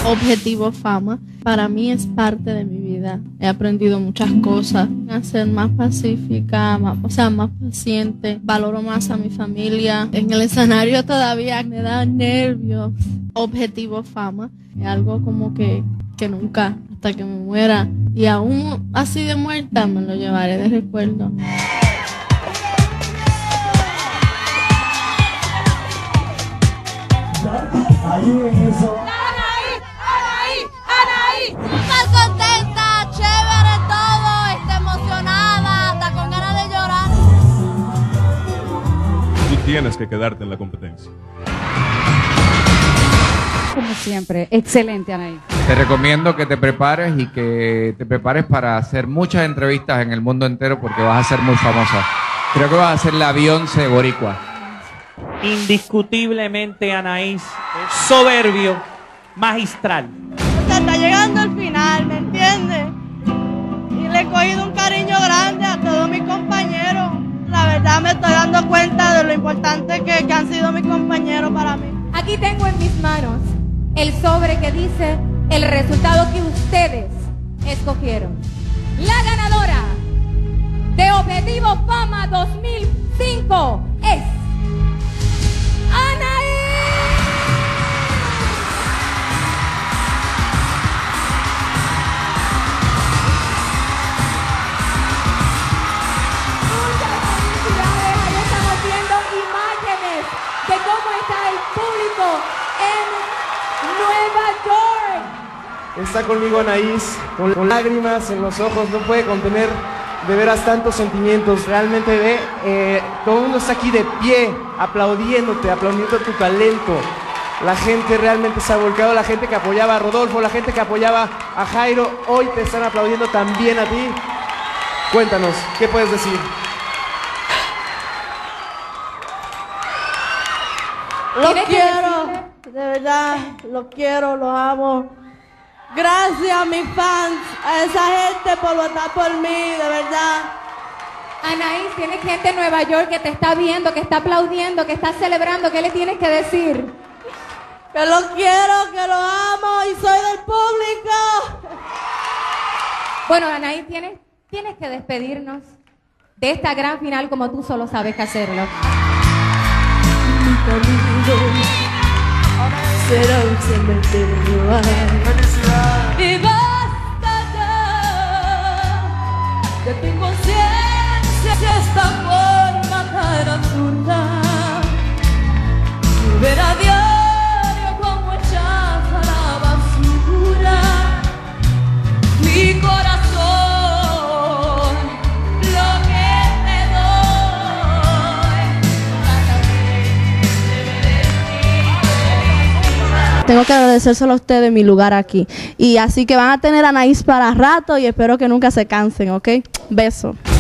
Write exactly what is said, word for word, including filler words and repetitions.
Objetivo Fama para mí es parte de mi vida. He aprendido muchas cosas, a ser más pacífica, más, o sea, más paciente. Valoro más a mi familia. En el escenario todavía me da nervios. Objetivo Fama es algo como que, que nunca, hasta que me muera, y aún así de muerta, me lo llevaré de recuerdo. Ahí en eso. ¡Anaí! ¡Anaí! ¡Anaí! Súper contenta, chévere todo, está emocionada, hasta con ganas de llorar. Tú tienes que quedarte en la competencia. Como siempre, excelente, Anaí. Te recomiendo que te prepares y que te prepares para hacer muchas entrevistas en el mundo entero porque vas a ser muy famosa. Creo que vas a ser la Beyoncé boricua. Indiscutiblemente Anaís, soberbio, magistral. O sea, está llegando el final, ¿me entiendes? Y le he cogido un cariño grande a todos mis compañeros. La verdad me estoy dando cuenta de lo importante que, que han sido mis compañeros para mí. Aquí tengo en mis manos el sobre que dice el resultado que ustedes escogieron. La ganadora de Objetivo Fama dos mil cinco es Anaí. Muchas felicidades. Ahí estamos viendo imágenes de cómo está el público en Nueva York. Está conmigo Anaís, con, con lágrimas en los ojos, no puede contener de veras tantos sentimientos. Realmente ve, eh, todo el mundo está aquí de pie, aplaudiéndote, aplaudiendo tu talento. La gente realmente se ha volcado, la gente que apoyaba a Rodolfo, la gente que apoyaba a Jairo, hoy te están aplaudiendo también a ti. Cuéntanos, ¿qué puedes decir? Los quiero, de verdad, los quiero, los amo. Gracias a mis fans, a esa gente por votar por mí, de verdad. Anaís, tienes gente en Nueva York que te está viendo, que está aplaudiendo, que está celebrando. ¿Qué le tienes que decir? Que los quiero, que los amo y soy del público. Bueno, Anaís, tienes, tienes que despedirnos de esta gran final como tú solo sabes que hacerlo. Mi camino será un cementerio. Y basta ya de tu inconsciencia, esta forma tan absurda. Ver a diario como echas a la basura mi corazón, lo que te doy. Tengo que agradecérselo a ustedes mi lugar aquí. Y así que van a tener a Anaís para rato y espero que nunca se cansen, ¿ok? Beso.